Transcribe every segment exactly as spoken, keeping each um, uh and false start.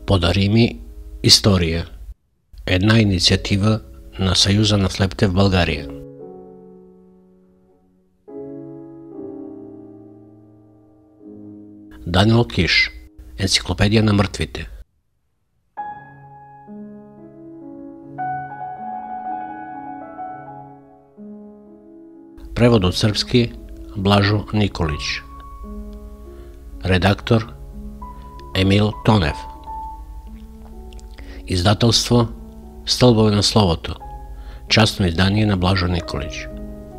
Подари ми история. Една инициатива на Съюза на слепите в България. Даниел Киш. Енциклопедия на мъртвите. Превод от сръбски Блажо Николич. Редактор Емил Тонев. Издателство Стълбове на словото. Частно издание на Блажо Николич.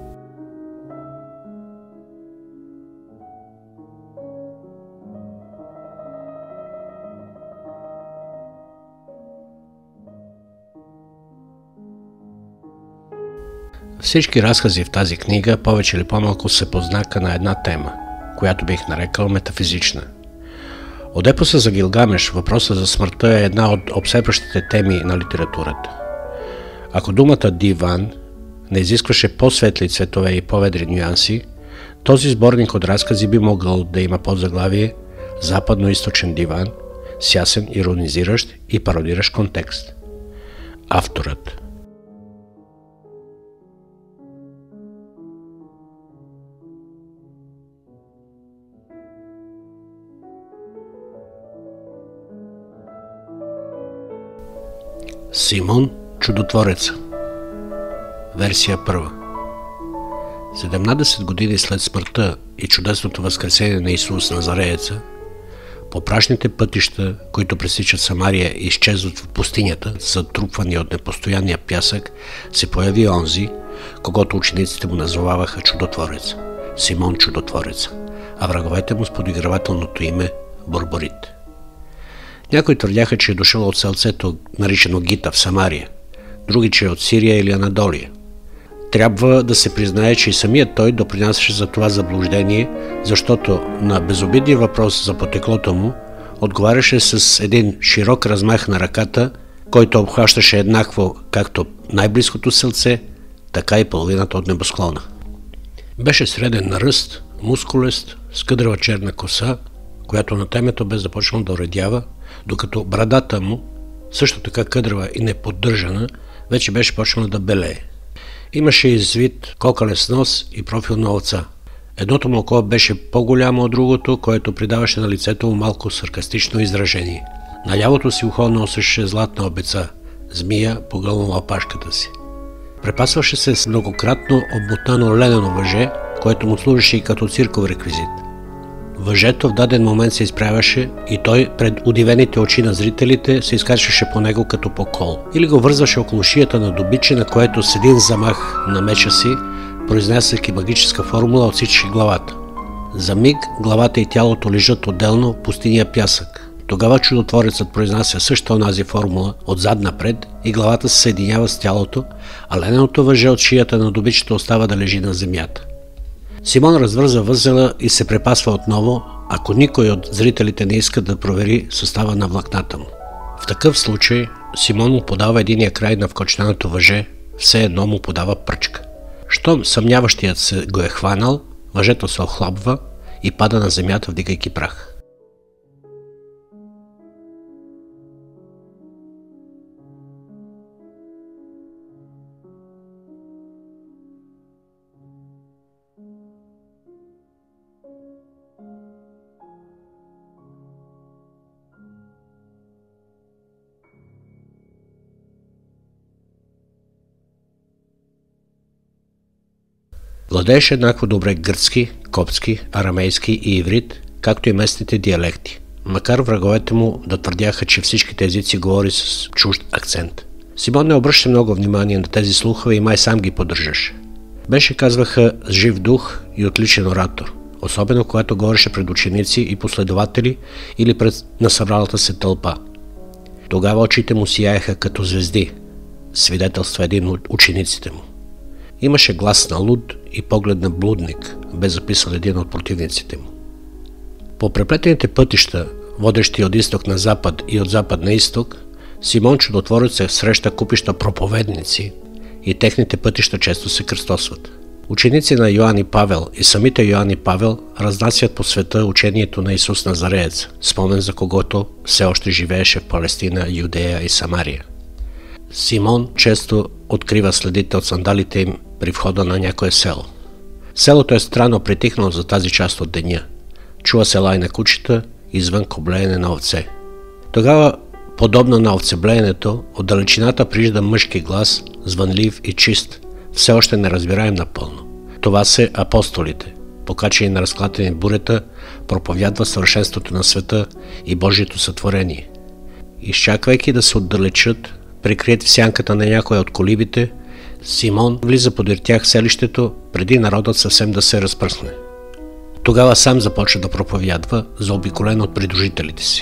Всички разкази в тази книга повече или по-малко се познака на една тема, която бих нарекал метафизична. От епоса за Гилгамеш въпросът за смъртта е една от обсебващите теми на литературата. Ако думата диван не изискваше по-светли цветове и по-ведри нюанси, този сборник от разкази би могъл да има подзаглавие «Западно-източен диван» с ясен, иронизиращ и пародиращ контекст. Авторът. Симон Чудотвореца. Версия първа. седемнадесет години след смъртта и чудесното възкресение на Исус Назарееца, по прашните пътища, които пресичат Самария и изчезват в пустинята, затрупвани от непостоянния пясък, се появи онзи, когото учениците му назоваваха Чудотворец, Симон Чудотвореца, а враговете му с подигравателното име Борборит. Някои твърдяха, че е дошъл от селцето, наричано Гита в Самария, други, че е от Сирия или Анадолия. Трябва да се признае, че и самият той допринасяше за това заблуждение, защото на безобидния въпрос за потеклото му отговаряше с един широк размах на ръката, който обхващаше еднакво както най-близкото селце, така и половината от небосклона. Беше среден на ръст, мускулест, с къдрава черна коса, която на темето бе започнал да оредява, докато брадата му, също така къдрава и неподдържана, вече беше почнала да белее. Имаше извит кокалес нос и профил на овца. Едното му око беше по-голямо от другото, което придаваше на лицето му малко саркастично изражение. На лявото си ухо носеше златна обеца, змия погълнала опашката си. Препасваше се с многократно обмотано ленено въже, което му служеше и като цирков реквизит. Въжето в даден момент се изправяше и той пред удивените очи на зрителите се изкачваше по него като по кол. Или го вързваше около шията на добиче, на което с един замах на меча си, произнасяйки магическа формула, отсичаше главата. За миг главата и тялото лежат отделно в пустиния пясък. Тогава Чудотворецът произнася също онази формула отзад напред и главата се съединява с тялото, а лененото въже от шията на добичето остава да лежи на земята. Симон развърза възела и се препасва отново, ако никой от зрителите не иска да провери състава на влакната му. В такъв случай Симон му подава единия край на вкоченото въже, все едно му подава пръчка. Щом съмняващият се го е хванал, въжето се охлабва и пада на земята, вдигайки прах. Владееше еднакво добре гръцки, коптски, арамейски и иврит, както и местните диалекти, макар враговете му да твърдяха, че всичките езици говори с чужд акцент. Симон не обръща много внимание на тези слухове и май сам ги поддържаше. Беше, казваха, с жив дух и отличен оратор, особено когато говореше пред ученици и последователи или пред насъбралата се тълпа. Тогава очите му сияеха като звезди, свидетелства един от учениците му. Имаше глас на луд и поглед на блудник, бе записал един от противниците му. По преплетените пътища, водещи от изток на запад и от запад на изток, Симон Чудотворец се среща купища проповедници и техните пътища често се кръстосват. Ученици на Йоан и Павел и самите Йоан и Павел разнасят по света учението на Исус Назареец, спомен за когото все още живееше в Палестина, Юдея и Самария. Симон често открива следите от сандалите им при входа на някое село. Селото е странно притихнало за тази част от деня. Чува се лай на кучета, извън коблеене на овце. Тогава, подобно на овцеблеенето, от далечината прижда мъжки глас, звънлив и чист, все още не разбираем напълно. Това са апостолите, покачени на разклатени бурята, проповядва съвършенството на света и Божието сътворение. Изчаквайки да се отдалечат, прикрият в сянката на някоя от колибите, Симон влиза подир тях в селището, преди народът съвсем да се разпръсне. Тогава сам започва да проповядва, заобиколен от придружителите си.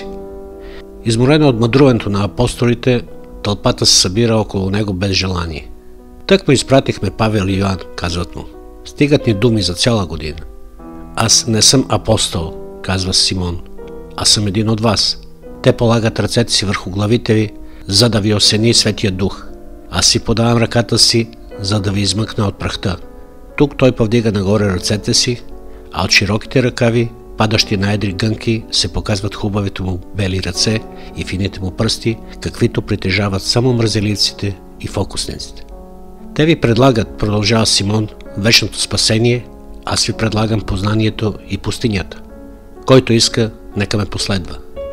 Изморено от мъдруването на апостолите, тълпата се събира около него без желание. Тък му изпратихме Павел и Йоан, казват му. Стигат ни думи за цяла година. Аз не съм апостол, казва Симон, а съм един от вас. Те полагат ръцете си върху главите ви, за да ви осени Светия Дух. Аз си подавам ръката си, за да ви измъкна от прахта. Тук той повдига нагоре ръцете си, а от широките ръкави, падащи на едри гънки, се показват хубавите му бели ръце и фините му пръсти, каквито притежават само мързеливците и фокусниците. Те ви предлагат, продължава Симон, вечното спасение, аз ви предлагам познанието и пустинята. Който иска, нека ме последва.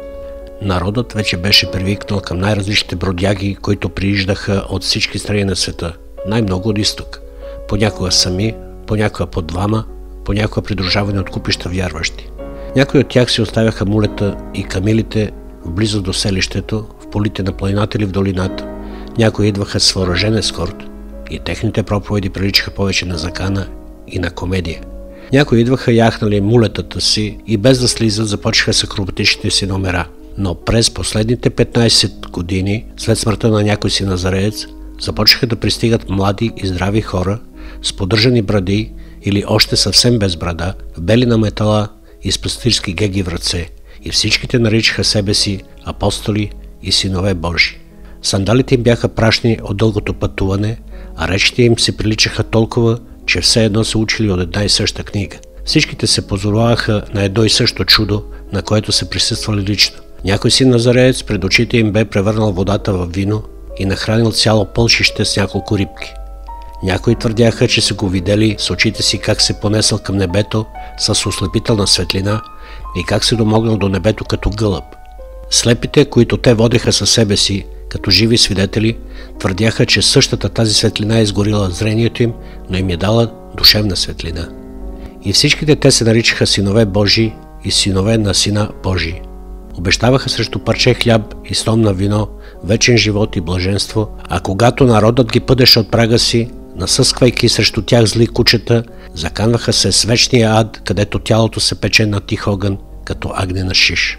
Народът вече беше привикнал към най-различните бродяги, които прииждаха от всички страни на света, най-много от изток. Понякога сами, понякога по двама, понякога придружавани от купища вярващи. Някои от тях си оставяха мулета и камилите близо до селището, в полите на планината или в долината. Някои идваха с въоръжен ескорт и техните проповеди приличаха повече на закана и на комедия. Някои идваха яхнали мулетата си и без да слизат започнаха с акробатичните си номера. Но през последните петнайсет години, след смъртта на някой си назареец, започнаха да пристигат млади и здрави хора с поддържани бради или още съвсем без брада, в бели на метала и с пастирски геги в ръце, и всичките наричаха себе си апостоли и синове Божи. Сандалите им бяха прашни от дългото пътуване, а речите им се приличаха толкова, че все едно са учили от една и съща книга. Всичките се позоваваха на едно и също чудо, на което са присъствали лично. Някой си назареец пред очите им бе превърнал водата в вино и нахранил цяло пълшище с няколко рибки. Някои твърдяха, че са го видели с очите си как се понесъл към небето с ослепителна светлина и как се домогнал до небето като гълъб. Слепите, които те водеха със себе си, като живи свидетели, твърдяха, че същата тази светлина е изгорила зрението им, но им е дала душевна светлина. И всичките те се наричаха синове Божии и синове на Сина Божий. Обещаваха срещу парче хляб и стом на вино, вечен живот и блаженство, а когато народът ги пъдеше от прага си, насъсквайки срещу тях зли кучета, заканваха се с вечния ад, където тялото се пече на тих огън, като агнена шиш.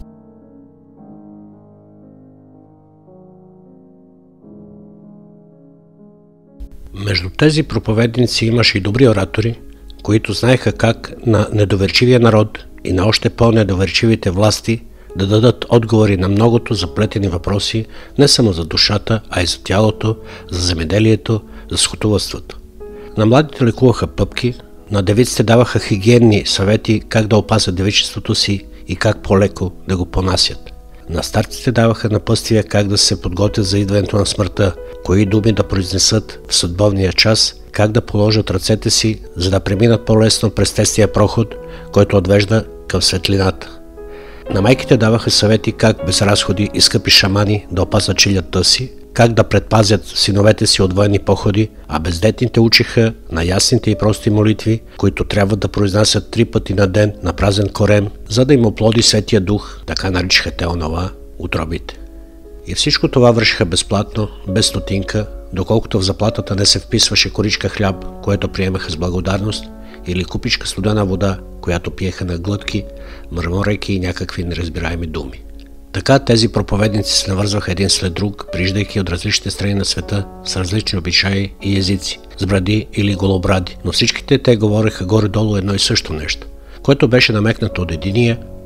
Между тези проповедници имаше и добри оратори, които знаеха как на недоверчивия народ и на още по-недоверчивите власти да дадат отговори на многото заплетени въпроси не само за душата, а и за тялото, за земеделието, за скотовъдството. На младите лекуваха пъпки, на девиците даваха хигиенни съвети как да опазят девичеството си и как по-леко да го понасят. На старците даваха напътствия как да се подготвят за идването на смъртта, кои думи да произнесат в съдбовния час, как да положат ръцете си, за да преминат по-лесно през тестия проход, който отвежда към светлината. На майките даваха съвети как без разходи и скъпи шамани да опазят жилята си, как да предпазят синовете си от военни походи, а бездетните учиха на ясните и прости молитви, които трябва да произнасят три пъти на ден на празен корем, за да им оплоди Светия Дух, така наричаха те онова, утробите. И всичко това вършиха безплатно, без стотинка, доколкото в заплатата не се вписваше коричка хляб, което приемаха с благодарност, или купичка студена вода, която пиеха на глътки, мърморейки и някакви неразбираеми думи. Така тези проповедници се навързваха един след друг, прииждайки от различните страни на света с различни обичаи и езици, с бради или голобради, но всичките те говореха горе-долу едно и също нещо, което беше намекнато от единия,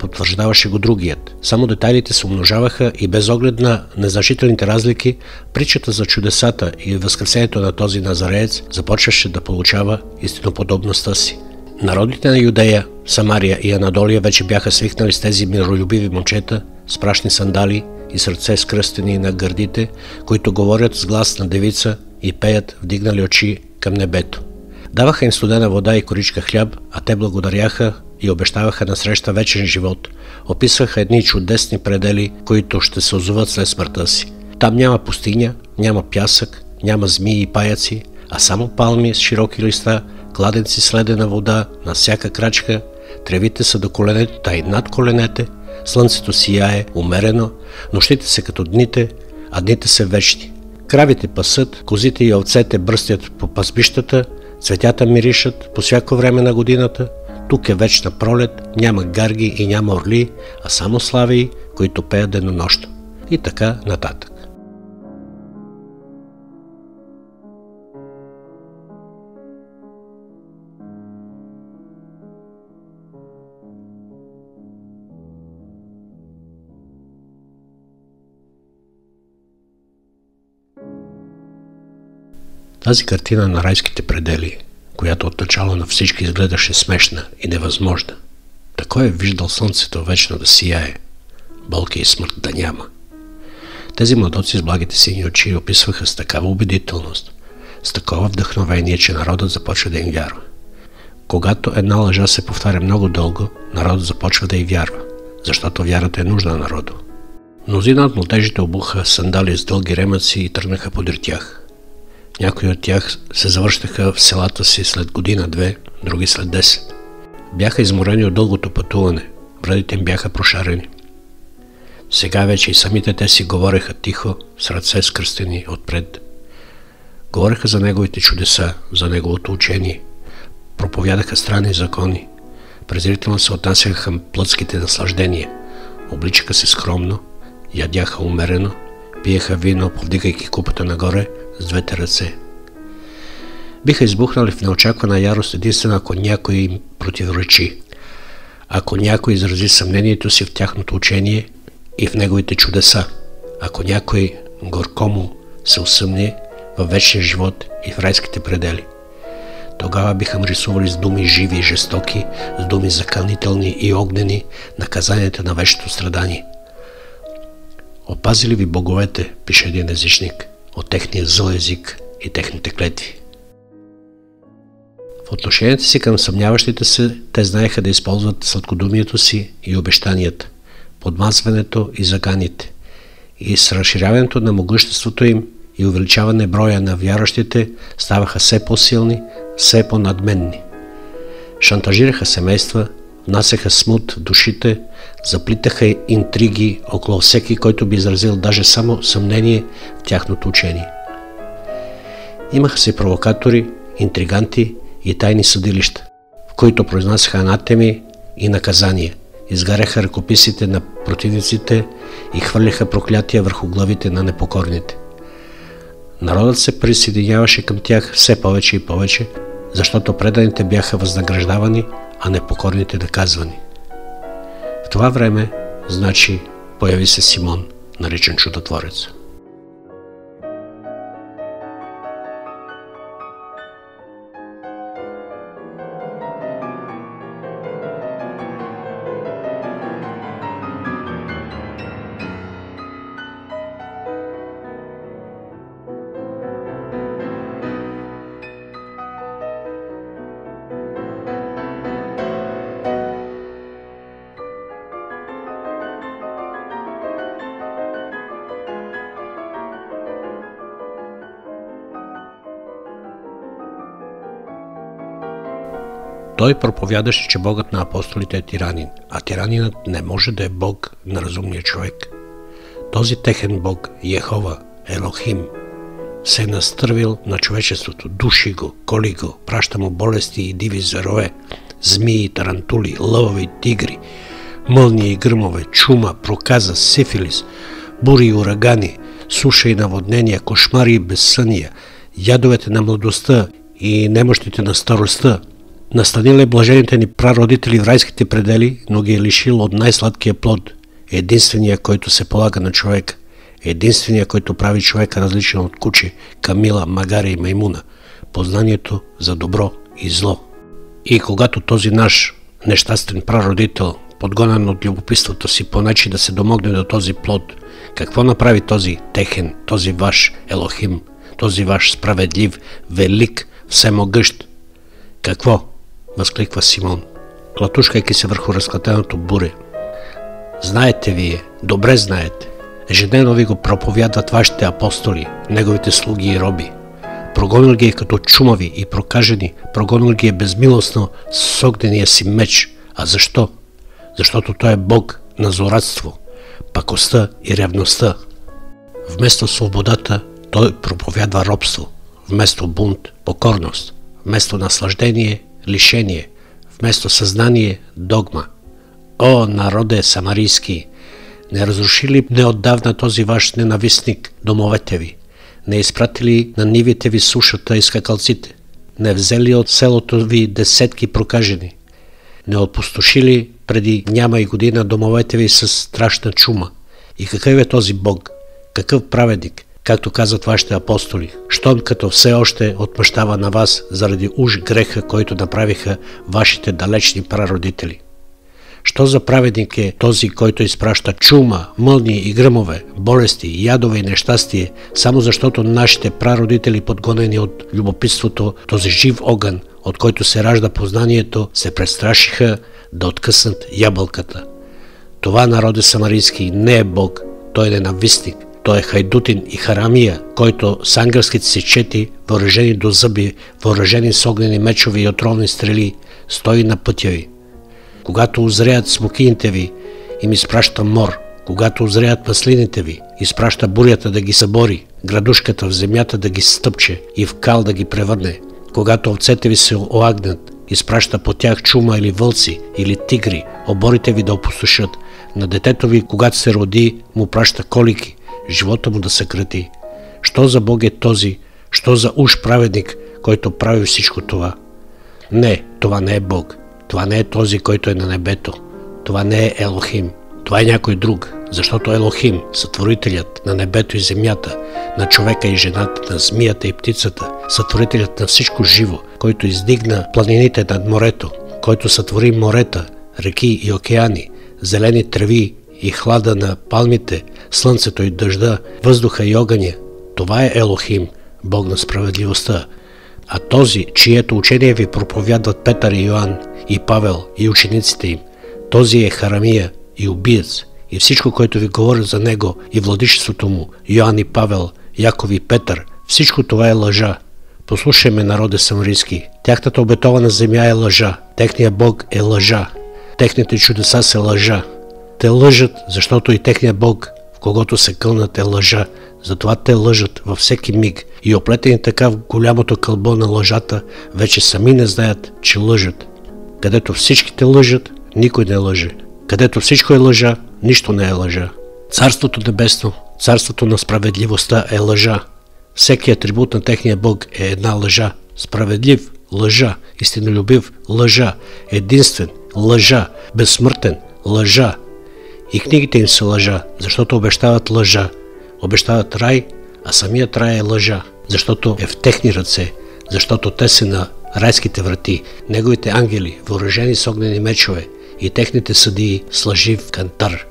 потвърждаваше го другият. Само детайлите се умножаваха и без оглед на незначителните разлики, притчата за чудесата и възкресението на този назареец започваше да получава истиноподобността си. Народите на Юдея, Самария и Анадолия вече бяха свикнали с тези миролюбиви момчета с прашни сандали и с ръце скръстени на гърдите, които говорят с глас на девица и пеят, вдигнали очи към небето. Даваха им студена вода и коричка хляб, а те благодаряха и обещаваха насреща вечен живот. Описваха едни чудесни предели, които ще се озоват след смъртта си. Там няма пустиня, няма пясък, няма змии и паяци, а само палми с широки листа, кладенци с ледена вода на всяка крачка, тревите са до коленете, та и над коленете, слънцето сияе умерено, нощите са като дните, а дните са вечни. Кравите пасат, козите и овцете бръстят по пасбищата, цветята миришат по всяко време на годината. Тук е вечна пролет, няма гарги и няма орли, а само славии, които пеят денонощно. И така нататък. Тази картина на райските предели, която отначало на всички изгледаше смешна и невъзможна. Такой е виждал слънцето вечно да сияе, болки и смърт да няма. Тези младоци с благите сини очи описваха с такава убедителност, с такова вдъхновение, че народът започва да им вярва. Когато една лъжа се повтаря много дълго, народът започва да й вярва, защото вярата е нужна на народа. Мнозина от младежите обуха сандали с дълги ремъци и тръгнаха подир тях. Някои от тях се завръщаха в селата си след година-две, други след десет. Бяха изморени от дългото пътуване, брадите им бяха прошарени. Сега вече и самите те си говореха тихо, с ръце скръстени отпред. Говореха за неговите чудеса, за неговото учение. Проповядаха странни закони. Презрително се отнасяха към плътските наслаждения. Обличаха се скромно, ядяха умерено, пиеха вино, повдигайки купата нагоре с двете ръце. Биха избухнали в неочаквана ярост единствено ако някой им противоречи, ако някой изрази съмнението си в тяхното учение и в неговите чудеса, ако някой горкому се усъмни във вечния живот и в райските предели. Тогава биха рисували с думи живи и жестоки, с думи закълнителни и огнени наказанията на вечното страдание. Опазили ви боговете, пише един езичник, от техния зъл език и техните клетви. В отношението си към съмняващите се, те знаеха да използват сладкодумието си и обещанията, подмазването и заганите, и с разширяването на могъществото им и увеличаване броя на вярващите ставаха все по-силни, все по-надменни. Шантажираха семейства, внасяха смут в душите, заплитаха интриги около всеки, който би изразил даже само съмнение в тяхното учение. Имаха се провокатори, интриганти и тайни съдилища, в които произнасяха анатеми и наказания, изгаряха ръкописите на противниците и хвърляха проклятия върху главите на непокорните. Народът се присъединяваше към тях все повече и повече, защото преданите бяха възнаграждавани, а непокорните наказвани. В това време, значи, появи се Симон, наричан чудотворец. Той проповядаше, че Богът на апостолите е тиранин, а тиранинът не може да е Бог на разумния човек. Този техен Бог, Йехова, Елохим, се е настървил на човечеството, души го, коли го, праща му болести и диви зверове, змии, тарантули, лъвови, тигри, мълни и гръмове, чума, проказа, сифилис, бури и урагани, суша и наводнения, кошмари и безсъния, ядовете на младостта и немощите на старостта, Настанил е блажените ни прародители в райските предели, но ги е лишил от най-сладкия плод, единствения, който се полага на човека, единствения, който прави човека различен от куче, камила, магаре и маймуна, познанието за добро и зло. И когато този наш нещастен прародител, подгонен от любопитството си по начин да се домогне до този плод, какво направи този техен, този ваш Елохим, този ваш справедлив, велик, всемогъщ? Какво? Възкликва Симон, клатушкайки се върху разклатеното буре. Знаете вие, добре знаете, ежедневно ви го проповядват вашите апостоли, неговите слуги и роби. Прогонил ги е като чумави и прокажени, прогонил ги е безмилостно с огнения си меч. А защо? Защото той е Бог на злорадство, пакостта и ревността. Вместо свободата той проповядва робство, вместо бунт – покорност, вместо наслаждение – лишение, вместо съзнание – догма. О, народе самарийски! Не разруши ли неотдавна този ваш ненавистник домовете ви? Не изпратили на нивите ви сушата и скакалците? Не взели от селото ви десетки прокажени? Не отпустошили преди няма и година домовете ви с страшна чума? И какъв е този Бог? Какъв праведник? Както казват вашите апостоли, щом като все още отмъщава на вас заради уж греха, който направиха вашите далечни прародители. Що за праведник е този, който изпраща чума, мълни и гръмове, болести, ядове и нещастие, само защото нашите прародители, подгонени от любопитството, този жив огън, от който се ражда познанието, се престрашиха да откъснат ябълката. Това народе самарийски не е Бог, той е ненавистник, той е хайдутин и харамия, който с ангелските си чети, въоръжени до зъби, въоръжени с огнени мечове и отровни стрели, стои на пътя ви. Когато озреят смокините ви, им изпраща мор. Когато озреят маслините ви, изпраща бурята да ги събори, градушката в земята да ги стъпче и в кал да ги превърне. Когато овцете ви се оагнат, изпраща по тях чума или вълци, или тигри, оборите ви да опустошат. На детето ви, когато се роди, му праща колики, живота му да съкрати. Що за Бог е този, що за уж праведник, който прави всичко това? Не, това не е Бог. Това не е този, който е на небето. Това не е Елохим. Това е някой друг, защото Елохим, сътворителят на небето и земята, на човека и жената, на змията и птицата, сътворителят на всичко живо, който издигна планините над морето, който сътвори морета, реки и океани, зелени треви и хлада на палмите, слънцето и дъжда, въздуха и огъня. Това е Елохим, Бог на справедливостта. А този, чието учение ви проповядват Петър и Йоан, и Павел, и учениците им, този е харамия и убиец, и всичко, което ви говори за него и владичеството му, Йоан и Павел, Яков и Петър, всичко това е лъжа. Послушай ме, народе самарийски, тяхната обетована земя е лъжа, техният Бог е лъжа, техните чудеса са лъжа. Те лъжат, защото и техният Бог, в когото се кълнат, е лъжа. Затова те лъжат във всеки миг и оплетени така в голямото кълбо на лъжата, вече сами не знаят, че лъжат. Където всичките лъжат, никой не лъже. Където всичко е лъжа, нищо не е лъжа. Царството небесно, царството на справедливостта е лъжа. Всеки атрибут на техния Бог е една лъжа. Справедлив – лъжа, истинолюбив – лъжа, единствен – лъжа, безсмъртен – лъжа. И книгите им са лъжа, защото обещават лъжа. Обещават рай, а самият рай е лъжа, защото е в техни ръце, защото те са на райските врати, неговите ангели, въоръжени с огнени мечове, и техните съдии с лъжив кантар.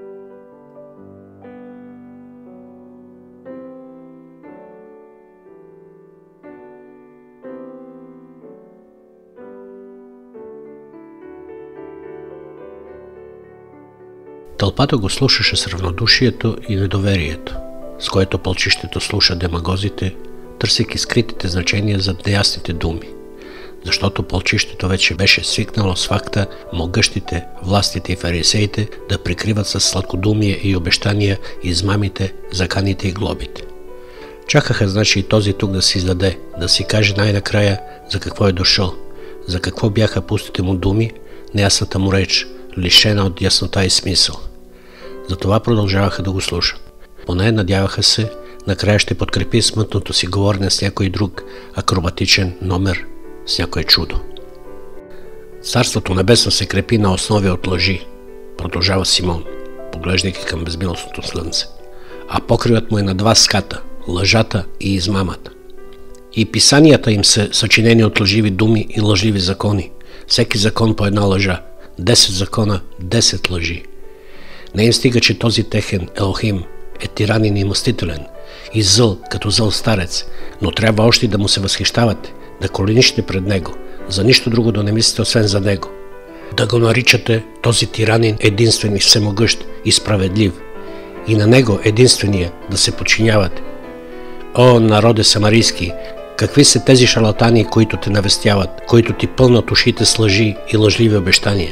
Тълпата го слушаше с равнодушието и недоверието, с което пълчището слуша демагозите, търсейки скритите значения за неясните думи, защото пълчището вече беше свикнало с факта могъщите, властите и фарисеите да прикриват с сладкодумие и обещания измамите, заканите и глобите. Чакаха, значи, и този тук да си издаде, да си каже най-накрая за какво е дошъл, за какво бяха пустите му думи, неясната му реч, лишена от яснота и смисъл. Затова продължаваха да го слушат. Поне надяваха се, накрая ще подкрепи смътното си говорене с някой друг акробатичен номер, с някое чудо. Царството небесно се крепи на основи от лъжи, продължава Симон, поглеждайки към безмилостното слънце. А покривът му е на два ската – лъжата и измамата. И писанията им са съчинени от лъживи думи и лъжливи закони. Всеки закон по една лъжа. Десет закона, десет лъжи. Не им стига, че този техен Елохим е тиранин и мъстителен и зъл като зъл старец, но трябва още да му се възхищавате, да коленичите пред него, за нищо друго да не мислите освен за него. Да го наричате този тиранин единствен и всемогъщ и справедлив, и на него единствения да се подчинявате. О, народе самарийски, какви са тези шарлатани, които те навестяват, които ти пълнат ушите с лъжи и лъжливи обещания?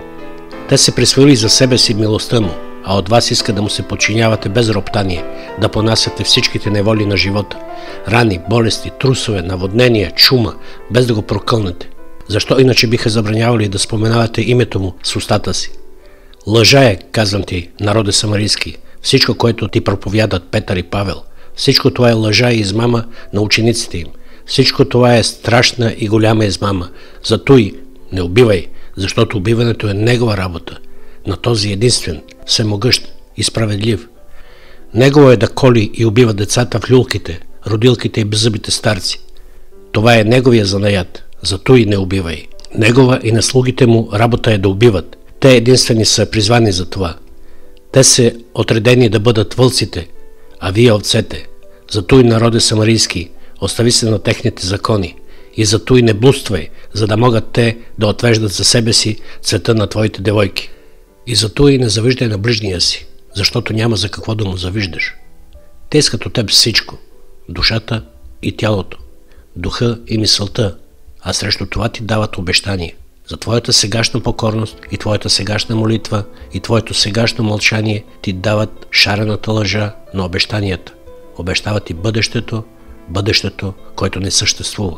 Те се присвоили за себе си милостта му, а от вас иска да му се подчинявате без роптание, да понасяте всичките неволи на живота, рани, болести, трусове, наводнения, чума, без да го прокълнете. Защо иначе биха забранявали да споменавате името му с устата си? Лъжа е, казвам ти, народе самарийски, всичко, което ти проповядат Петър и Павел. Всичко това е лъжа и измама на учениците им. Всичко това е страшна и голяма измама. Затуй не убивай, защото убиването е негова работа, на този единствен, всемогъщ и справедлив. Негово е да коли и убива децата в люлките, родилките и беззъбите старци. Това е неговия занаят, затуй не убивай. Негова и на слугите му работа е да убиват. Те единствени са призвани за това. Те са отредени да бъдат вълците, а вие овцете. Затуй, народе самарийски, остави се на техните закони и затуй не блудствай, за да могат те да отвеждат за себе си цвета на твоите девойки. И затуй не завиждай на ближния си, защото няма за какво да му завиждаш. Те искат от теб всичко – душата и тялото, духа и мисълта, а срещу това ти дават обещание. За твоята сегашна покорност и твоята сегашна молитва и твоето сегашно мълчание ти дават шарената лъжа на обещанията. Обещават и бъдещето, бъдещето, което не съществува.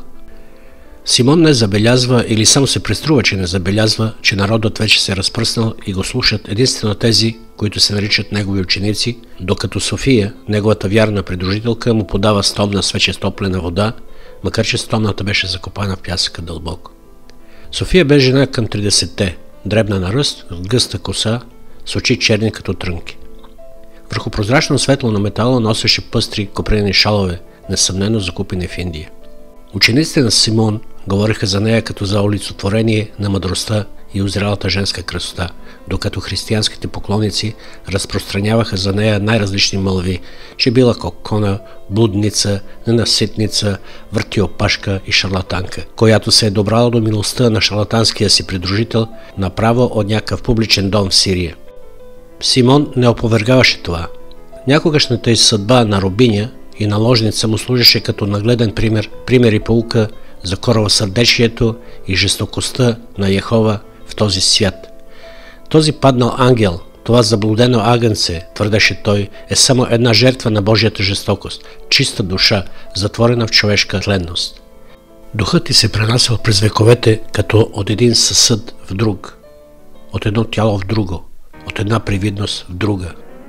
Симон не забелязва или само се преструва, че не забелязва, че народът вече се е разпръснал и го слушат единствено тези, които се наричат негови ученици, докато София, неговата вярна придружителка, му подава стомна с вече стоплена вода, макар че стомната беше закопана в пясъка дълбоко. София бе жена към тридесетте, дребна на ръст, с гъста коса, с очи черни като трънки. Върху прозрачно светло на метала носеше пъстри копрени шалове, несъмнено закупени в Индия. Учениците на Симон говориха за нея като за олицетворение на мъдростта и озрялата женска красота, докато християнските поклонници разпространяваха за нея най-различни мълви, че била кокона, блудница, ненаситница, въртиопашка и шарлатанка, която се е добрала до милостта на шарлатанския си придружител направо от някакъв публичен дом в Сирия. Симон не опровергаваше това. Някогашната й съдба на робиня и наложница му служеше като нагледен пример, пример и поука за коравосърдечието и жестокостта на Йехова в този свят. Този паднал ангел, това заблудено агънце, твърдеше той, е само една жертва на Божията жестокост, чиста душа, затворена в човешка тленност. Духът ти се пренасял през вековете като от един съсъд в друг, от едно тяло в друго, от една привидност в друга.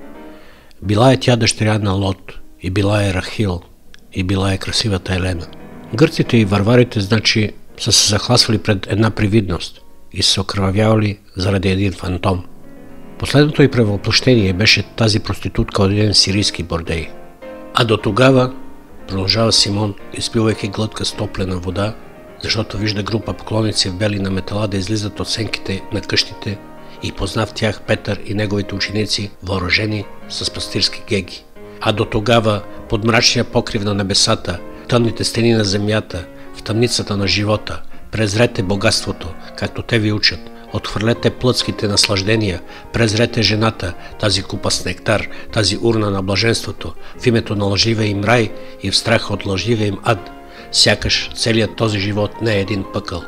Била е тя дъщеря на Лот, и била е Рахил, и била е красивата Елена. Гърците и варварите, значи, са се захласвали пред една привидност и се окръвявали заради един фантом. Последното й превъплъщение беше тази проститутка от един сирийски бордей. А до тогава, продължава Симон, изпивайки глътка с топлена вода, защото вижда група поклонници в бели на метала да излизат от сенките на къщите и позна в тях Петър и неговите ученици, въоръжени с пастирски геги. А до тогава, под мрачния покрив на небесата, тъмните стени на земята, в тъмницата на живота, презрете богатството, както те ви учат, отхвърлете плътските наслаждения, презрете жената, тази купа с нектар, тази урна на блаженството, в името на лъжливия им рай и в страх от лъжливия им ад, сякаш целият този живот не е един пъкъл.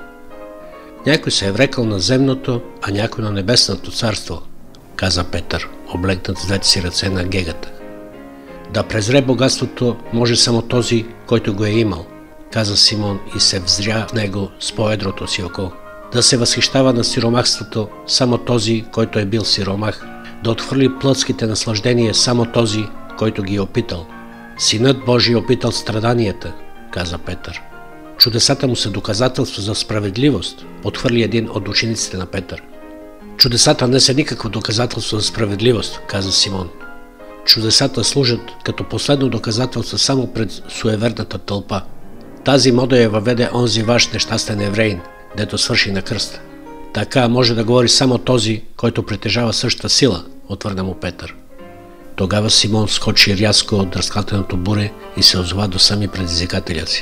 Някой се е врекал на земното, а някой на небесното царство, каза Петър, облегнат с двете си ръце на гегата. Да презре богатството може само този, който го е имал, каза Симон и се взря в него с по-едрото си око. Да се възхищава на сиромахството само този, който е бил сиромах. Да отхвърли плътските наслаждения само този, който ги е опитал. Синът Божий опитал страданията, каза Петър. Чудесата му са доказателство за справедливост, отхвърли един от учениците на Петър. Чудесата не са никакво доказателство за справедливост, каза Симон. Чудесата служат като последно доказателство само пред суеверната тълпа. Тази мода я въведе онзи ваш нещастен евреин, дето свърши на кръста. Така може да говори само този, който притежава същата сила, отвърна му Петър. Тогава Симон скочи рязко от разклатеното буре и се озова до сами предизвикателя си.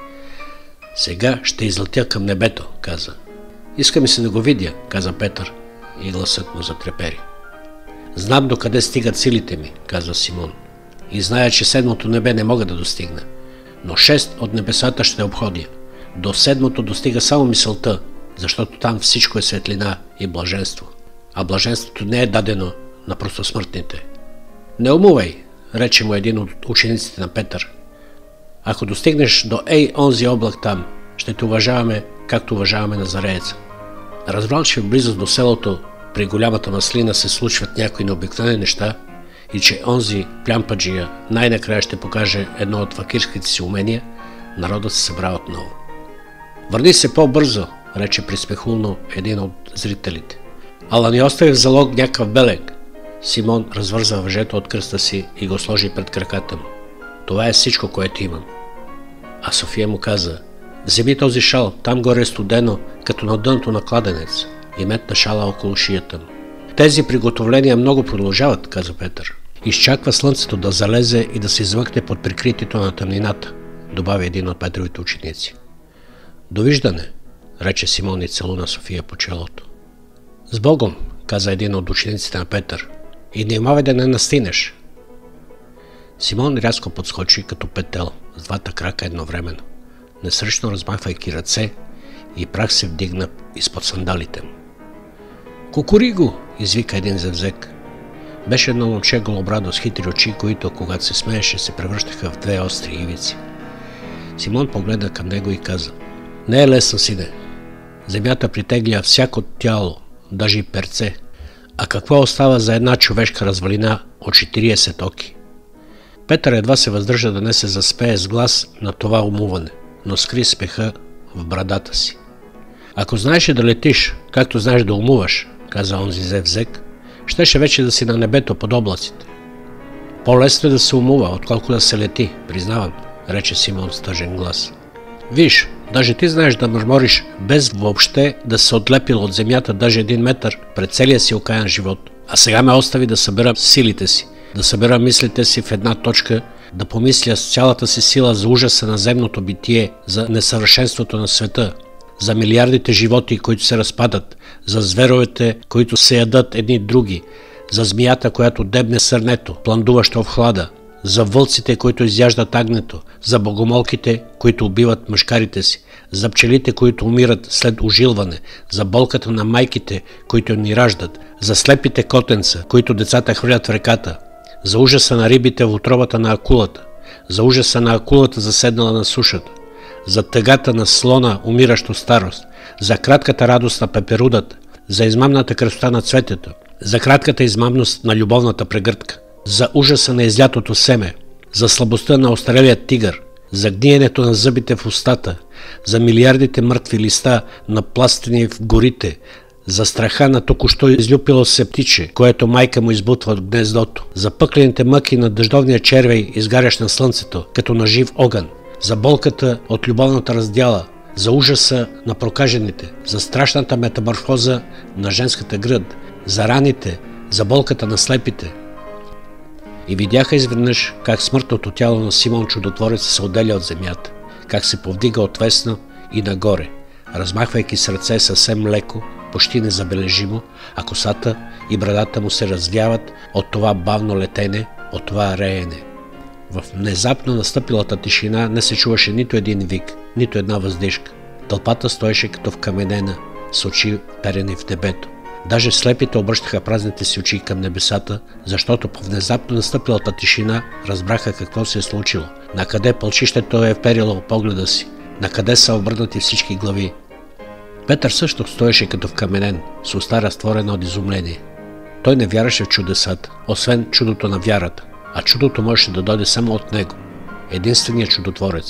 Сега ще излетя към небето, каза. Иска ми се да го видя, каза Петър, и гласът му затрепери. Знам докъде стигат силите ми, каза Симон, и зная, че седмото небе не мога да достигна, но шест от небесата ще обходя. До седмото достига само мисълта, защото там всичко е светлина и блаженство, а блаженството не е дадено на простосмъртните. Не умувай, рече му един от учениците на Петър. Ако достигнеш до ей онзи облак там, ще те уважаваме, както уважаваме Назарееца. Разбрал, че в близост до селото при голямата маслина се случват някои необикновени неща и че онзи плямпаджия най-накрая ще покаже едно от факирските си умения, народът се събра отново. Върни се по-бързо, рече приспехулно един от зрителите. Ала ни остави в залог някакъв белег. Симон развърза въжето от кръста си и го сложи пред краката му. Това е всичко, което имам. А София му каза: вземи този шал, там горе е студено, като на дъното на кладенец, и метна шала около шията му. Тези приготовления много продължават, каза Петър. Изчаква слънцето да залезе и да се измъкне под прикритието на тъмнината, добави един от Петровите ученици. Довиждане, рече Симон и целуна София по челото. С Богом, каза един от учениците на Петър, и внимавай да не настинеш. Симон рязко подскочи като петел с двата крака едновременно, несръчно размахвайки ръце, и прах се вдигна изпод сандалите му. Кукуриго! Извика един зевзек. Беше едно момче голобрадо с хитри очи, които, когато се смееше, се превръщаха в две остри ивици. Симон погледна към него и каза: не е лесно, сине. Земята притегля всяко тяло, даже и перце. А какво остава за една човешка развалина от четиридесет оки? Петър едва се въздържа да не се заспее с глас на това умуване, но скри смеха в брадата си. Ако знаеше да летиш, както знаеш да умуваш, каза онзи зевзек, щеше вече да си на небето под облаците. По-лесно е да се умува, отколко да се лети, признавам, рече Симон с тъжен глас. Виж, даже ти знаеш да мърмориш, без въобще да се отлепил от земята даже един метър пред целия си окаян живот. А сега ме остави да събера силите си, да събера мислите си в една точка, да помисля с цялата си сила за ужаса на земното битие, за несъвършенството на света, за милиардите животи, които се разпадат, за зверовете, които се ядат едни други, за змията, която дебне сърнето, пландуващо в хлада, за вълците, които изяждат агнето, за богомолките, които убиват мъжкарите си, за пчелите, които умират след ожилване, за болката на майките, които ни раждат, за слепите котенца, които децата хвърлят в реката, за ужаса на рибите в отробата на акулата, за ужаса на акулата заседнала на сушата, за тъгата на слона, умиращо старост, за кратката радост на пеперудата, за измамната красота на цветето, за кратката измамност на любовната прегръдка, за ужаса на излятото семе, за слабостта на остарелия тигър, за гниенето на зъбите в устата, за милиардите мъртви листа, напластени в горите, за страха на току-що излюпило се птиче, което майка му избутва от гнездото, за пъклените мъки на дъждовния червей, изгарящ на слънцето, като на жив огън, за болката от любовната раздяла, за ужаса на прокажените, за страшната метаморфоза на женската гръд, за раните, за болката на слепите. И видяха изведнъж как смъртното тяло на Симон Чудотворец се отделя от земята, как се повдига отвесно и нагоре, размахвайки с ръце съвсем леко, почти незабележимо, а косата и брадата му се развяват от това бавно летене, от това реене. В внезапно настъпилата тишина не се чуваше нито един вик, нито една въздишка. Тълпата стоеше като вкаменена, с очи перени в небето. Даже слепите обръщаха празните си очи към небесата, защото по внезапно настъпилата тишина разбраха какво се е случило, накъде пълчището е вперило погледа си, накъде са обърнати всички глави. Петър също стоеше като вкаменен, с уста разтворена от изумление. Той не вярваше в чудесата, освен чудото на вярата, а чудото можеше да дойде само от него, единственият чудотворец,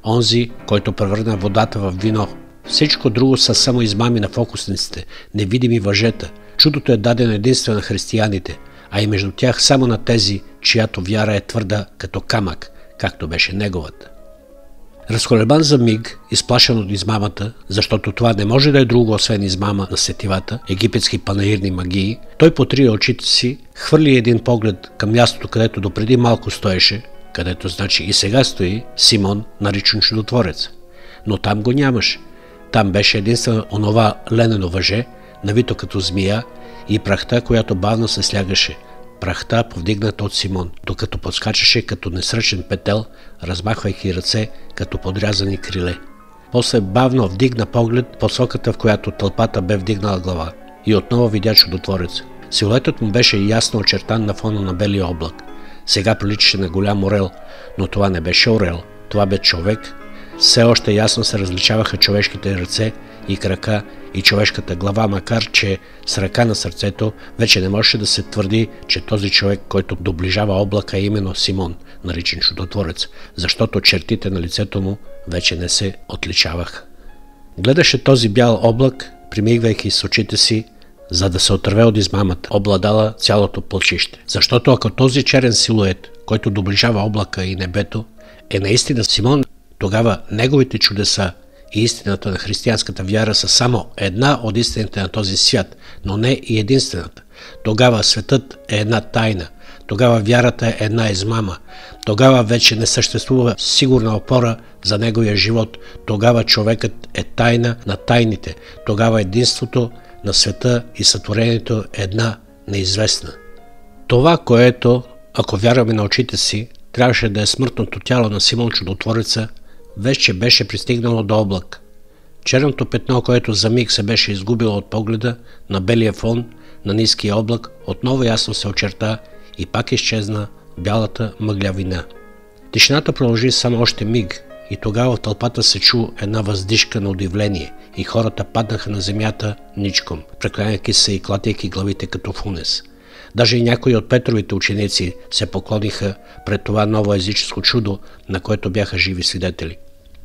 онзи, който превърна водата в вино. Всичко друго са само измами на фокусниците, невидими въжета. Чудото е дадено единствено на християните, а и между тях само на тези, чиято вяра е твърда като камък, както беше неговата. Разколебан за миг, изплашен от измамата, защото това не може да е друго освен измама на сетивата, египетски панаирни магии, той потрие очите си, хвърли един поглед към мястото, където допреди малко стоеше, където значи и сега стои Симон, наричан Чудотворец. Но там го нямаше. Там беше единствено онова ленено въже, навито като змия, и прахта, която бавно се слягаше. Прахта, повдигната от Симон, докато подскачаше като несръчен петел, размахвайки ръце като подрязани криле. После бавно вдигна поглед посоката, в която тълпата бе вдигнала глава, и отново видя Чудотворец. Силуетът му беше ясно очертан на фона на белия облак. Сега приличаше на голям орел, но това не беше орел, това бе човек. Все още ясно се различаваха човешките ръце и крака и човешката глава, макар че с ръка на сърцето вече не можеше да се твърди, че този човек, който доближава облака, е именно Симон, наричан Чудотворец, защото чертите на лицето му вече не се отличаваха. Гледаше този бял облак, примигвайки с очите си, за да се отърве от измамата, обладала цялото плочище. Защото ако този черен силует, който доближава облака и небето, е наистина Симон, тогава неговите чудеса и истината на християнската вяра са само една от истините на този свят, но не и единствената. Тогава светът е една тайна, тогава вярата е една измама, тогава вече не съществува сигурна опора за неговия живот, тогава човекът е тайна на тайните, тогава единството на света и сътворението е една неизвестна. Това, което, ако вярваме на очите си, трябваше да е смъртното тяло на Симон Чудотвореца, вече беше пристигнало до облак. Черното петно, което за миг се беше изгубило от погледа на белия фон на ниския облак, отново ясно се очерта и пак изчезна бялата мъглявина. Тишината продължи само още миг и тогава в тълпата се чу една въздишка на удивление и хората паднаха на земята ничком, прекланяйки се и клатейки главите като в унес. Даже и някои от Петровите ученици се поклониха пред това ново езическо чудо, на което бяха живи свидетели.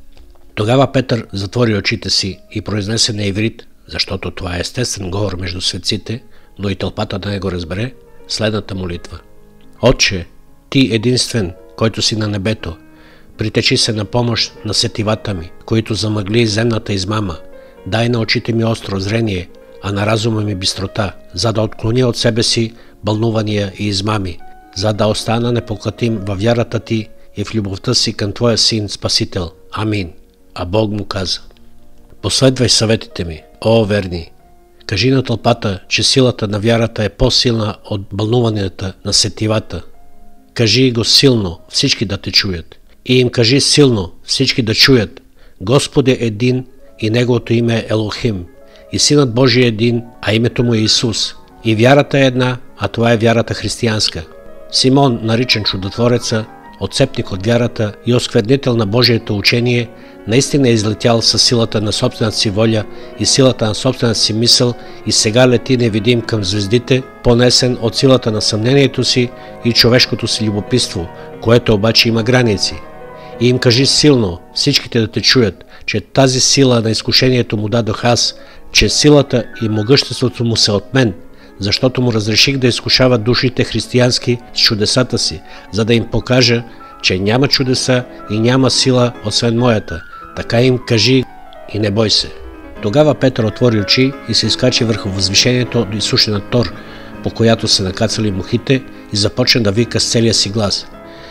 Тогава Петър затвори очите си и произнесе на иврит, защото това е естествен говор между светците, но и тълпата да не го разбере, следната молитва. Отче, ти единствен, който си на небето, притечи се на помощ на сетивата ми, които замъгли земната измама. Дай на очите ми остро зрение, а на разума ми бистрота, за да отклоня от себе си бълнувания и измами, за да остана непоклатим във вярата ти и в любовта си към твоя син Спасител. Амин. А Бог му каза: последвай съветите ми, о верни. Кажи на тълпата, че силата на вярата е по-силна от бълнуванията на сетивата. Кажи го силно, всички да те чуят. И им кажи силно, всички да чуят. Господ е един и неговото име е Елохим. И Синът Божий е един, а името му е Исус. И вярата е една, а това е вярата християнска. Симон, наричан Чудотвореца, отцепник от вярата и осквернител на Божието учение, наистина е излетял със силата на собствената си воля и силата на собствената си мисъл и сега лети невидим към звездите, понесен от силата на съмнението си и човешкото си любопитство, което обаче има граници. И им кажи силно, всичките да те чуят, че тази сила на изкушението му дадох аз, че силата и могъществото му са от мен, защото му разреших да изкушава душите християнски с чудесата си, за да им покажа, че няма чудеса и няма сила освен моята. Така им кажи и не бой се. Тогава Петър отвори очи и се изкачи върху възвишението до изсушена тор, по която се накацали мухите, и започна да вика с целия си глас: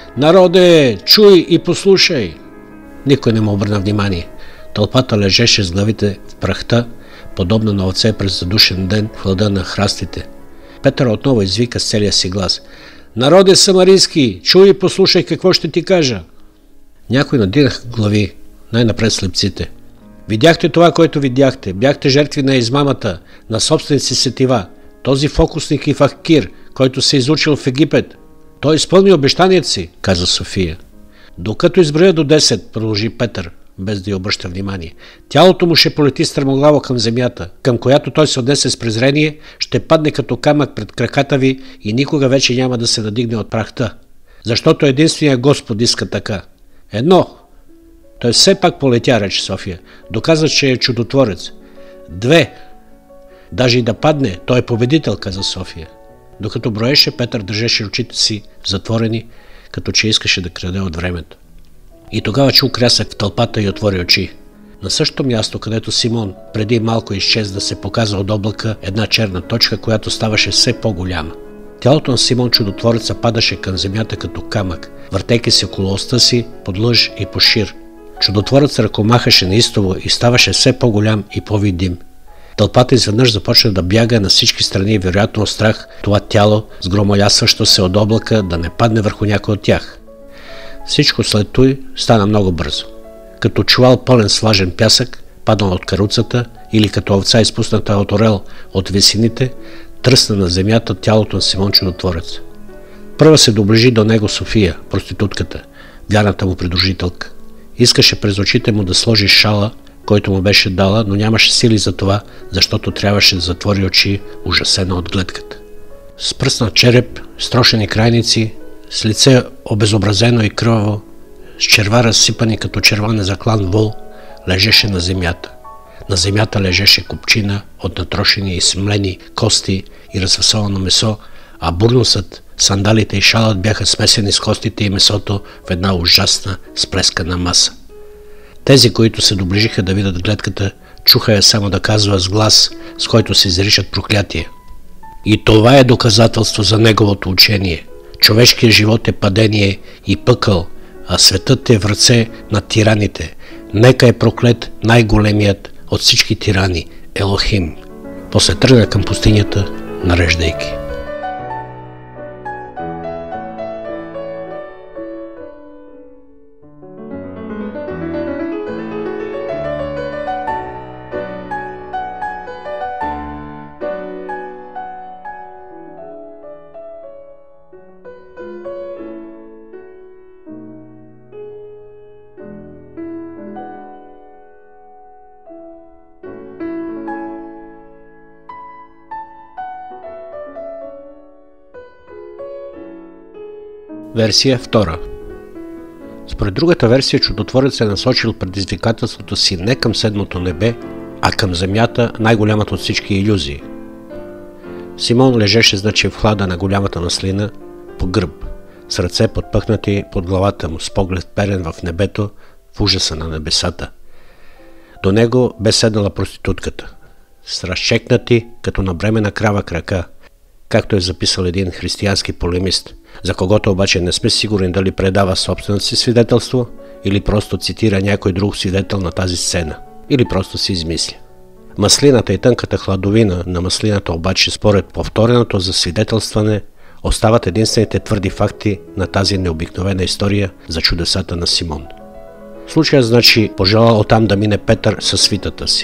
народе, чуй и послушай! Никой не му обърна внимание. Тълпата лежеше с главите в прахта, подобно на овце през задушен ден в хлада на храстите. Петър отново извика с целия си глас: народе самарийски, чуй и послушай какво ще ти кажа. Някои надигнаха глави, най-напред слепците. Видяхте това, което видяхте. Бяхте жертви на измамата, на собствените си сетива. Този фокусник и факир, който се изучил в Египет. Той изпълни обещанието си, каза София. Докато изброя до десет, продължи Петър, без да й обръща внимание, тялото му ще полети стремглаво към земята, към която той се отнесе с презрение, ще падне като камък пред краката ви и никога вече няма да се надигне от прахта. Защото единственият Господ иска така. Едно, Той все пак полетя, рече София. Доказа, че е чудотворец. Две. Даже и да падне, той е победител, каза София. Докато броеше, Петър държеше очите си затворени, като че искаше да краде от времето. И тогава чу крясък в тълпата и отвори очи. На същото място, където Симон преди малко изчез да се показа от облака една черна точка, която ставаше все по-голяма. Тялото на Симон чудотвореца падаше към земята като камък, въртейки се около оста си под лъж и по шир. Чудотворец ръкомахаше неистово и ставаше все по-голям и по-видим. Тълпата изведнъж започна да бяга на всички страни, вероятно от страх това тяло, сгромолясващо се от облака, да не падне върху някой от тях. Всичко след той стана много бързо. Като чувал пълен с влажен пясък, паднал от каруцата, или като овца изпусната от орел от висините, тръсна на земята тялото на Симон Чудотворец. Първа се доближи до него София, проститутката, вярната му придружителка. Искаше през очите му да сложи шала, който му беше дала, но нямаше сили за това, защото трябваше да затвори очи, ужасена от гледката. С пръснат череп, строшени крайници, с лице обезобразено и кръваво, с черва разсипани като черва незаклан вол, лежеше на земята. На земята лежеше купчина от натрошени и смлени кости и разфасовано месо, а бурнусът, сандалите и шалът бяха смесени с костите и месото в една ужасна сплескана маса. Тези, които се доближиха да видят гледката, чуха я само да казва с глас, с който се изричат проклятия. И това е доказателство за неговото учение. Човешкият живот е падение и пъкъл, а светът е в ръце на тираните. Нека е проклет най-големият от всички тирани – Елохим. После тръгна към пустинята, нареждайки. Версия втора. Според другата версия, чудотворец е насочил предизвикателството си не към седмото небе, а към земята, най-голямата от всички илюзии. Симон лежеше значи в хлада на голямата маслина по гръб, с ръце подпъхнати под главата му, с поглед перен в небето, в ужаса на небесата. До него бе седнала проститутката, с разчекнати като набремена крава крака, както е записал един християнски полемист, за когото обаче не сме сигурни дали предава собственото си свидетелство или просто цитира някой друг свидетел на тази сцена, или просто си измисля. Маслината и тънката хладовина на маслината обаче, според повтореното засвидетелстване, остават единствените твърди факти на тази необикновена история за чудесата на Симон. Случая значи пожелал оттам да мине Петър със свитата си.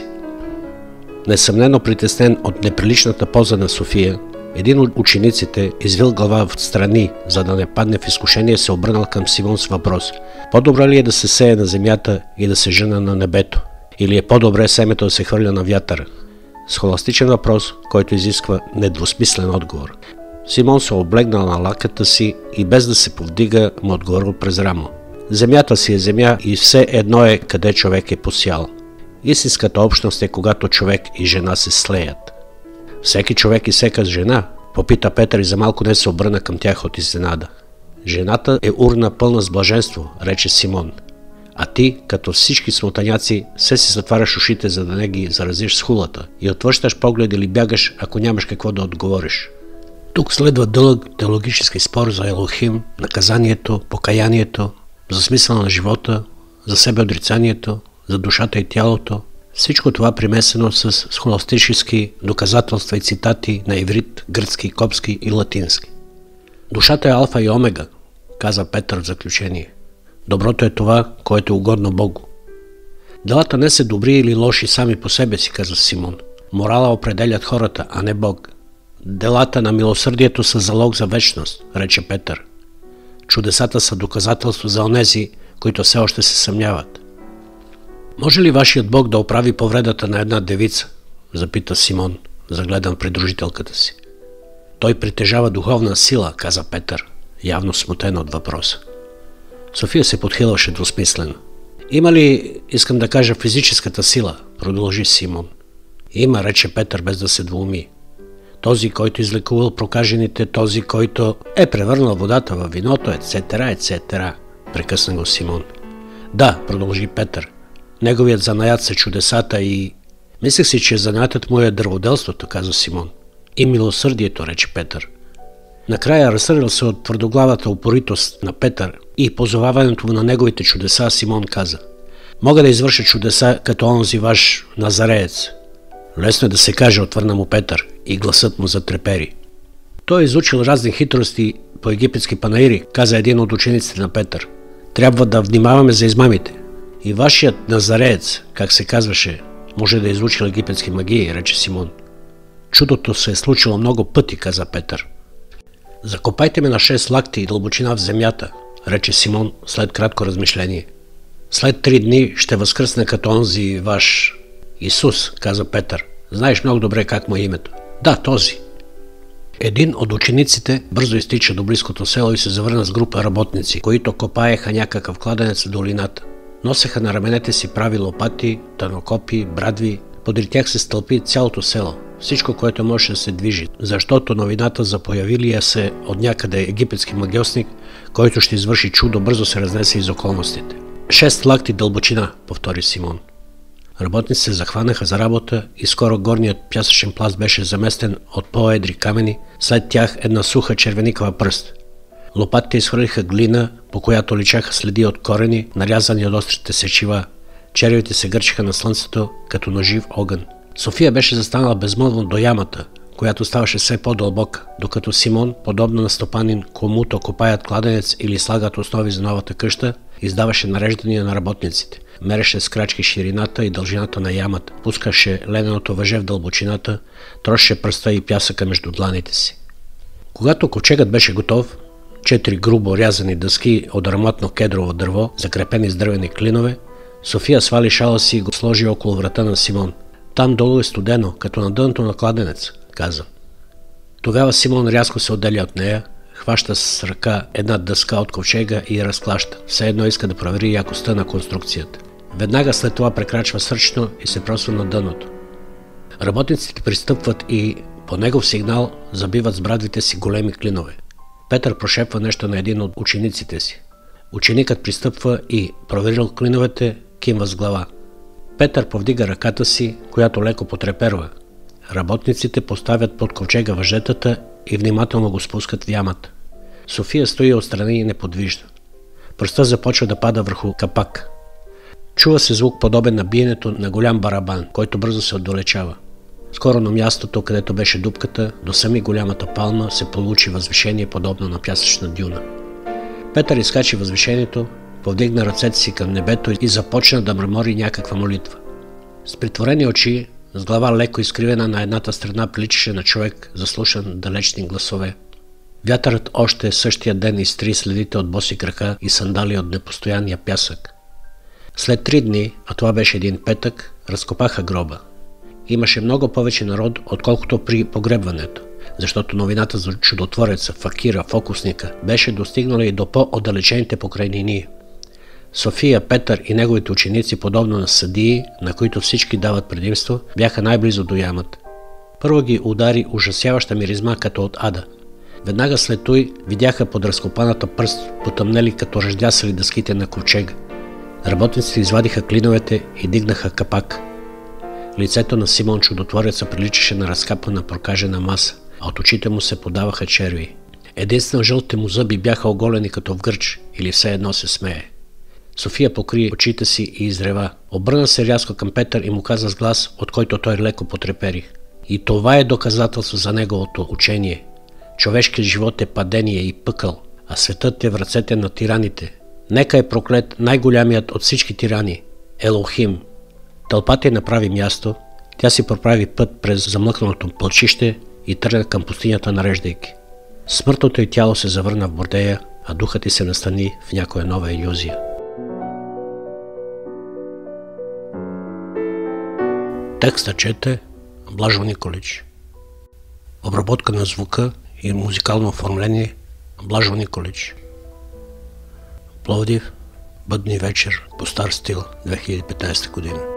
Несъмнено притеснен от неприличната поза на София, един от учениците, извил глава в страни, за да не падне в изкушение, се обърнал към Симон с въпрос: по-добре ли е да се сее на земята и да се жъна на небето? Или е по-добре семето да се хвърля на вятъра? Схоластичен въпрос, който изисква недвусмислен отговор. Симон се облегнал на лаката си и без да се повдига, му отговорил през рамо: земята си е земя и все едно е къде човек е посял. Истинската общност е когато човек и жена се слеят. Всеки човек и всяка жена, попита Петър и за малко не се обърна към тях от изненада. Жената е урна пълна с блаженство, рече Симон. А ти, като всички смотаняци, се си затваряш ушите, за да не ги заразиш с хулата и отвръщаш поглед или бягаш, ако нямаш какво да отговориш. Тук следва дълъг теологически спор за Елохим, наказанието, покаянието, за смисъл на живота, за себеотрицанието, за душата и тялото. Всичко това примесено с схоластически доказателства и цитати на иврит, гръцки, копски и латински. Душата е алфа и омега, каза Петър в заключение. Доброто е това, което е угодно Богу. Делата не са добри или лоши сами по себе си, каза Симон. Морала определят хората, а не Бог. Делата на милосърдието са залог за вечност, рече Петър. Чудесата са доказателство за онези, които все още се съмняват. Може ли вашият Бог да оправи повредата на една девица? Запита Симон, загледан придружителката си. Той притежава духовна сила, каза Петър, явно смутен от въпроса. София се подхилваше двусмислено. Има ли, искам да кажа, физическата сила? Продължи Симон. Има, рече Петър, без да се двуми. Този, който излекувал прокажените, този, който е превърнал водата във виното, ецетера, ецетера, прекъсна го Симон. Да, продължи Петър. Неговият занаят са чудесата и... Мислех си, че занаятът му е дърводелството, каза Симон. И милосърдието, рече Петър. Накрая, разсърдил се от твърдоглавата упоритост на Петър и позоваването на неговите чудеса, Симон каза: мога да извърша чудеса като онзи ваш назареец. Лесно е да се каже, отвърна му Петър, и гласът му затрепери. Той е изучил разни хитрости по египетски панаири, каза един от учениците на Петър. Трябва да внимаваме за измамите. И вашият назареец, как се казваше, може да е изучил египетски магии, рече Симон. Чудото се е случило много пъти, каза Петър. Закопайте ме на шест лакти и дълбочина в земята, рече Симон след кратко размишление. След три дни ще възкръсне като онзи ваш Исус, каза Петър. Знаеш много добре как му е името. Да, този. Един от учениците бързо изтича до близкото село и се завърна с група работници, които копаеха някакъв кладенец в долината. Носеха на раменете си прави лопати, танокопи, брадви. Подри тях се стълпи цялото село. Всичко, което може да се движи, защото новината за появилия се от някъде египетски магиосник, който ще извърши чудо, бързо се разнесе из околностите. Шест лакти дълбочина, повтори Симон. Работници се захванаха за работа и скоро горният пясъчен пласт беше заместен от по-едри камъни, след тях една суха червеникава пръст. Лопатите изхвърлиха глина, по която личаха следи от корени, нарязани от острите сечива. Червите се гърчиха на слънцето като на жив огън. София беше застанала безмълвно до ямата, която ставаше все по-дълбока, докато Симон, подобно на стопанин, комуто копаят кладенец или слагат основи за новата къща, издаваше нареждания на работниците. Мереше с крачки ширината и дължината на ямата, пускаше лененото въже в дълбочината, трошеше пръста и пясъка между дланите си. Когато ковчегът беше готов, четири грубо рязани дъски от ароматно кедрово дърво, закрепени с дървени клинове, София свали шала си и го сложи около врата на Симон. Там долу е студено, като на дъното на кладенец, каза. Тогава Симон рязко се отделя от нея, хваща с ръка една дъска от ковчега и я разклаща. Все едно иска да провери якостта на конструкцията. Веднага след това прекрачва сръчно и се просва на дъното. Работниците пристъпват и по негов сигнал забиват с брадвите си големи клинове. Петър прошепва нещо на един от учениците си. Ученикът пристъпва и, проверил клиновете, кимва с глава. Петър повдига ръката си, която леко потреперва. Работниците поставят под ковчега въжетата и внимателно го спускат в ямата. София стои отстрани и неподвижна. Пръстът започва да пада върху капак. Чува се звук подобен на биенето на голям барабан, който бързо се отдалечава. Скоро на мястото, където беше дупката, до сами голямата палма се получи възвишение подобно на пясъчна дюна. Петър изкачи възвишението, повдигна ръцете си към небето и започна да мърмори някаква молитва. С притворени очи, с глава леко изкривена на едната страна, приличаше на човек, заслушан далечни гласове. Вятърът още същия ден изтри следите от боси крака и сандали от непостоянния пясък. След три дни, а това беше един петък, разкопаха гроба. Имаше много повече народ, отколкото при погребването, защото новината за чудотвореца, факира, фокусника беше достигнала и до по-отдалечените покрайнини. София, Петър и неговите ученици, подобно на съдии, на които всички дават предимство, бяха най-близо до ямата. Първо ги удари ужасяваща миризма като от ада. Веднага след той видяха под разкопаната пръст, потъмнели като ръждясали дъските на ковчега. Работниците извадиха клиновете и дигнаха капак. Лицето на Симон чудотвореца приличаше на разкапана прокажена маса, а от очите му се подаваха черви. Единствено жълтите му зъби бяха оголени като в гърч или все едно се смее. София покри очите си и изрева. Обърна се рязко към Петър и му каза с глас, от който той леко потрепери. И това е доказателство за неговото учение. Човешкият живот е падение и пъкъл, а светът е в ръцете на тираните. Нека е проклет най-голямият от всички тирани – Елохим. Тълпата й направи място, тя си проправи път през замлъкналото плачище и тръгна към пустинята, нареждайки. Смъртното й тяло се завърна в бордея, а духът й се настани в някоя нова илюзия. Текста чете Блажо Николич. Обработка на звука и музикално оформление Блажо Николич. Пловдив, бъдни вечер по стар стил две хиляди и петнадесета година.